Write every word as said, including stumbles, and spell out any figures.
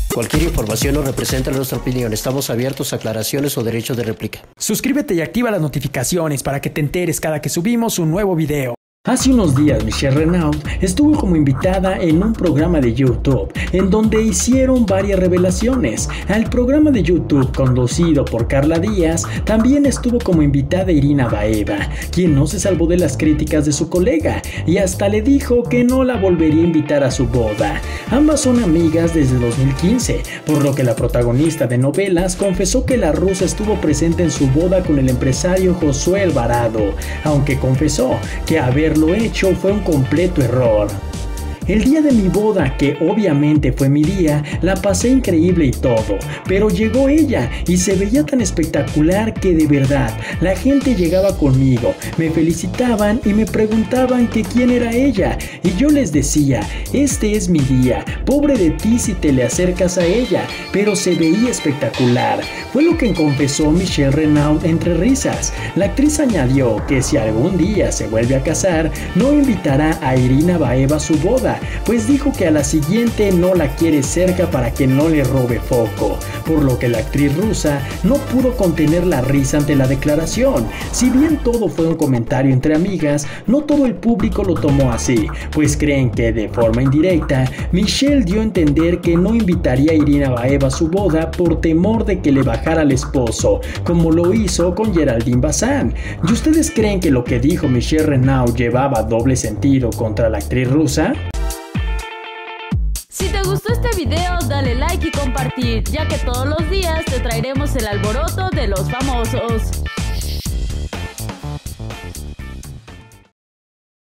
Cualquier información no representa nuestra opinión. Estamos abiertos a aclaraciones o derechos de réplica. Suscríbete y activa las notificaciones para que te enteres cada que subimos un nuevo video. Hace unos días Michelle Renaud estuvo como invitada en un programa de YouTube en donde hicieron varias revelaciones. Al programa de YouTube conducido por Carla Díaz también estuvo como invitada Irina Baeva, quien no se salvó de las críticas de su colega y hasta le dijo que no la volvería a invitar a su boda. Ambas son amigas desde dos mil quince, por lo que la protagonista de novelas confesó que la rusa estuvo presente en su boda con el empresario Josué Alvarado, aunque confesó que haber lo hecho fue un completo error. El día de mi boda, que obviamente fue mi día, la pasé increíble y todo, pero llegó ella y se veía tan espectacular que de verdad la gente llegaba conmigo, me felicitaban y me preguntaban que quién era ella y yo les decía, este es mi día, pobre de ti si te le acercas a ella, pero se veía espectacular. Fue lo que confesó Michelle Renaud entre risas. La actriz añadió que si algún día se vuelve a casar, no invitará a Irina Baeva a su boda, pues dijo que a la siguiente no la quiere cerca para que no le robe foco, por lo que la actriz rusa no pudo contener la risa ante la declaración. Si bien todo fue un comentario entre amigas, no todo el público lo tomó así, pues creen que de forma indirecta Michelle dio a entender que no invitaría a Irina Baeva a su boda por temor de que le bajara al esposo, como lo hizo con Geraldine Bazán. ¿Y ustedes creen que lo que dijo Michelle Renaud llevaba doble sentido contra la actriz rusa? Si te gustó este video, dale like y compartir, ya que todos los días te traeremos el alboroto de los famosos.